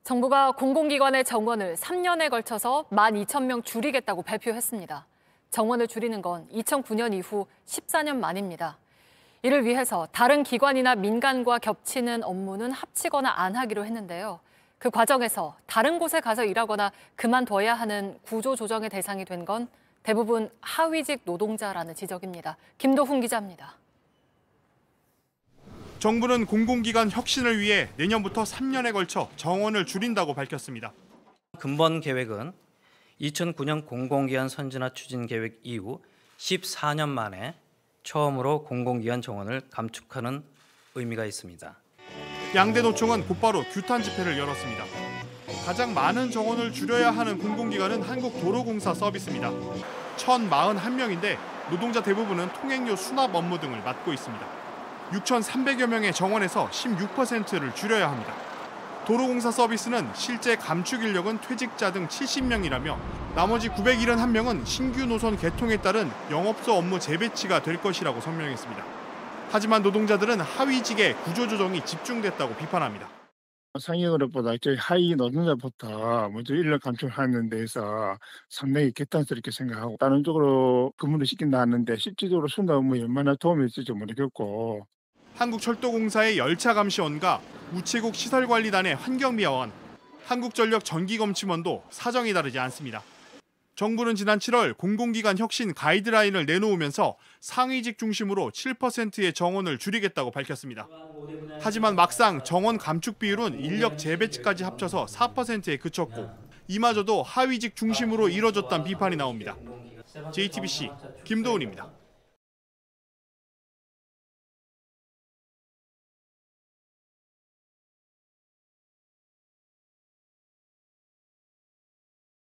정부가 공공기관의 정원을 3년에 걸쳐서 12,000명 줄이겠다고 발표했습니다. 정원을 줄이는 건 2009년 이후 14년 만입니다. 이를 위해서 다른 기관이나 민간과 겹치는 업무는 합치거나 안 하기로 했는데요. 그 과정에서 다른 곳에 가서 일하거나 그만둬야 하는 구조조정의 대상이 된 건 대부분 하위직 노동자라는 지적입니다. 김도훈 기자입니다. 정부는 공공기관 혁신을 위해 내년부터 3년에 걸쳐 정원을 줄인다고 밝혔습니다. 근본 계획은 2009년 공공기관 선진화 추진 계획 이후 14년 만에 처음으로 공공기관 정원을 감축하는 의미가 있습니다. 양대 노총은 곧바로 규탄 집회를 열었습니다. 가장 많은 정원을 줄여야 하는 공공기관은 한국도로공사 서비스입니다. 1,041명인데 노동자 대부분은 통행료 수납 업무 등을 맡고 있습니다. 6,300여 명의 정원에서 16%를 줄여야 합니다. 도로공사 서비스는 실제 감축 인력은 퇴직자 등 70명이라며 나머지 971명은 신규 노선 개통에 따른 영업소 업무 재배치가 될 것이라고 설명했습니다. 하지만 노동자들은 하위직의 구조조정이 집중됐다고 비판합니다. 상위 그룹보다 저희 하위 노동자부터 먼저 인력 감축하는 데에서 상당히 개탄스럽게 생각하고 다른 쪽으로 근무를 시킨다 하는데 실질적으로 순환 업무에 얼마나 도움이 있을지 모르겠고. 한국철도공사의 열차감시원과 우체국 시설관리단의 환경미화원, 한국전력 전기검침원도 사정이 다르지 않습니다. 정부는 지난 7월 공공기관 혁신 가이드라인을 내놓으면서 상위직 중심으로 7%의 정원을 줄이겠다고 밝혔습니다. 하지만 막상 정원 감축 비율은 인력 재배치까지 합쳐서 4%에 그쳤고 이마저도 하위직 중심으로 이뤄졌다는 비판이 나옵니다. JTBC 김도훈입니다.